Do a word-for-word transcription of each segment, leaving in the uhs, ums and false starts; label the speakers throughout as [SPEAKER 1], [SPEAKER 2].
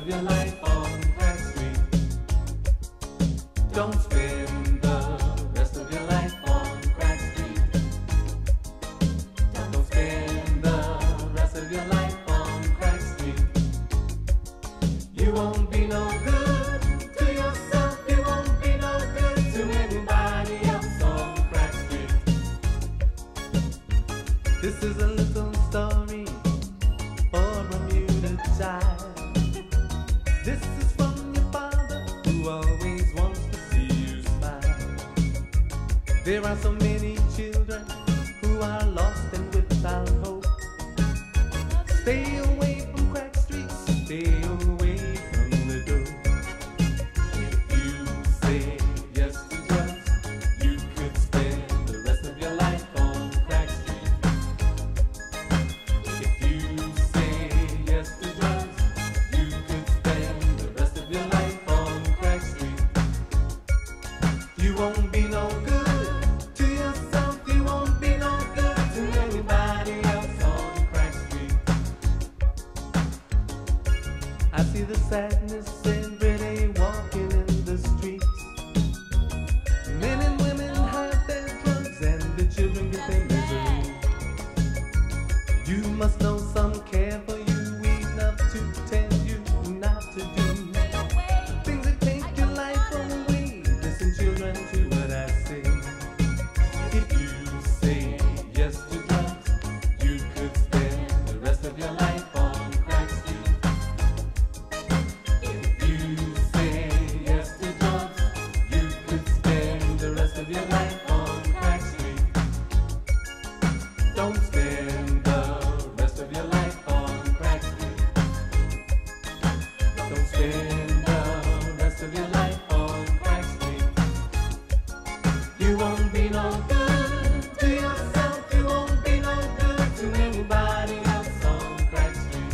[SPEAKER 1] of your life on Crack Street. Don't spend the rest of your life on Crack Street. Don't spend the rest of your life on Crack Street. You won't be no good to yourself. You won't be no good to anybody else on Crack Street. This is a little story for a muted child. This is from your father who always wants to see you smile. There are so many children who are lost and without hope. Stay away from Crack Street, stay away from the door. If you say yes to drugs, you could spend the rest of your life on Crack Street. If you say yes to drugs, you could spend the rest of your life on Crack Street. You won't be no good to yourself, you won't be no good to anybody else on Crack Street. I see the sadness every day walking in the streets. Men and women hide their drugs and the children get their misery. You must know some care for you enough to tell you not to do things that take your life away. Listen, children, to what I say. If you say yes to drugs, you could spend the rest of your life on Crack Street. If you say yes to drugs, you could spend the rest of your life on Crack Street. Don't spend the rest of your life on Crack Street. Don't spend the rest of your life on Crack Street. You won't be no good to yourself, you won't be no good to anybody else on Crack Street.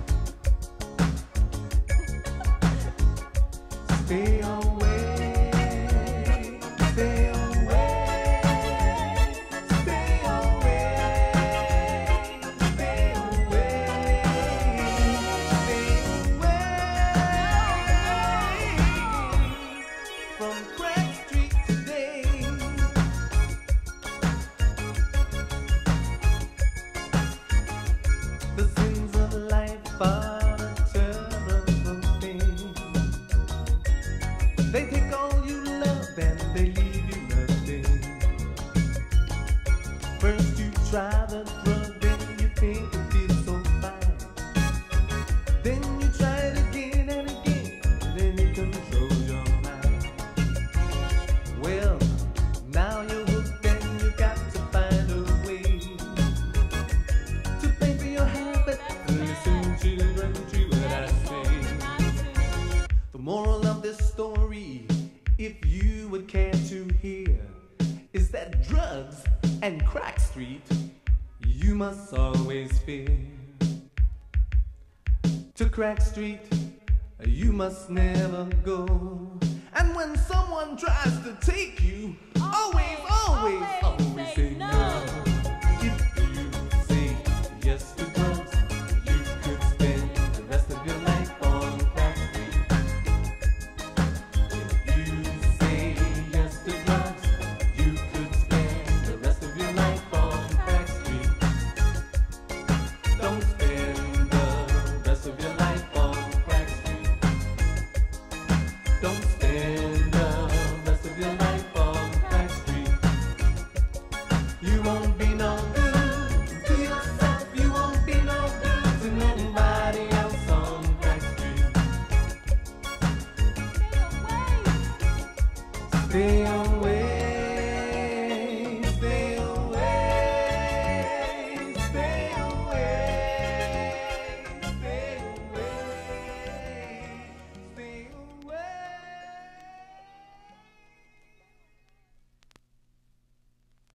[SPEAKER 1] Stay away, stay away, stay away, stay away, stay away from Crack Street today. The sins of life are a terrible thing. They take all you love and they leave you nothing. First you try the drug, then you think it feels so fine. Then you try it again and again, then it controls your mind. Well, now you're hooked and you got to find a way to pay for your habit. Listen, children, to what I say. The moral of this story, if you would care to hear, is that drugs and Crack Street you must always fear. To Crack Street you must never go. And when someone tries to take you, always, always, always say no. If you say yes to drugs, you could spend the rest of your life on Crack Street. If you say yes to drugs, you could spend the rest of your life on Crack Street. Don't spend the rest of your life on Crack Street. Don't spend the rest of your life on Crack Street. You won't be no good to yourself, you won't be no good to anybody else on Crack Street. Stay away. Stay away.